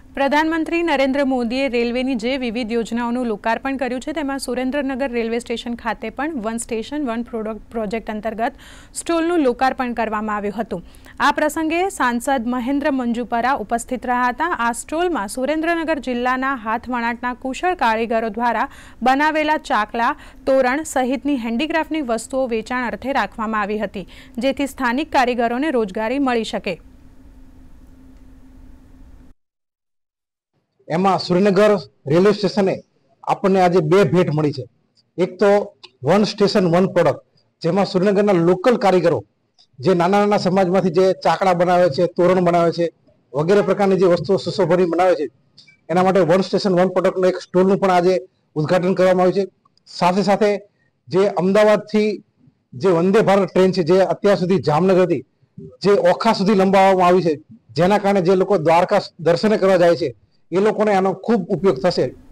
પ્રધાનમંત્રી નરેન્દ્ર મોદીએ રેલવેની જે વિવિધ યોજનાઓનું લોકાર્પણ કર્યું છે તેમાં સુરેન્દ્રનગર રેલવે સ્ટેશન ખાતે પણ વન સ્ટેશન વન પ્રોજેક્ટ અંતર્ગત સ્ટોલનું લોકાર્પણ કરવામાં આવ્યું હતું। આ પ્રસંગે સાંસદ મહેન્દ્ર મંજુપરા ઉપસ્થિત રહ્યા હતા। આ સ્ટોલમાં સુરેન્દ્રનગર જિલ્લાના હાથવણાટના કુશળ કારીગરો દ્વારા બનાવેલા ચાકલા, તોરણ સહિતની હેન્ડીક્રાફ્ટની વસ્તુઓ વેચાણ અર્થે રાખવામાં આવી હતી, જેથી સ્થાનિક કારીગરોને રોજગારી મળી શકે। એમાં સુરેન્દ્રનગર રેલવે સ્ટેશને આપણને આજે બે ભેટ મળી છે। એક તો વન સ્ટેશન વન પ્રોડક્ટ, જેમાં સુરેન્દ્રનગરના લોકલ કારીગરો જે નાના નાના સમાજમાંથી જે ચાકડા બનાવે છે, તોરણ બનાવે છે, વગેરે પ્રકારની જે વસ્તુઓ સુશોભની બનાવે છે, એના માટે વન સ્ટેશન વન પ્રોડક્ટનો એક સ્ટોલનું પણ આજે ઉદ્ઘાટન કરવામાં આવ્યું છે। સાથે સાથે જે અમદાવાદથી જે વંદે ભારત ટ્રેન છે, જે અત્યાર સુધી જામનગરથી જે ઓખા સુધી લંબાવવામાં આવી છે, જેના કારણે જે લોકો દ્વારકા દર્શને કરવા જાય છે એ લોકોને આનો ખૂબ ઉપયોગ થશે।